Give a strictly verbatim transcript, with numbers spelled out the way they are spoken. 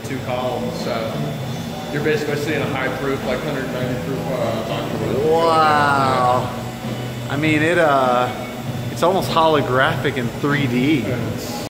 two columns. So you're basically seeing a high proof, like one hundred ninety proof uh, document. Wow. I mean, it uh, it's almost holographic in three D. And it's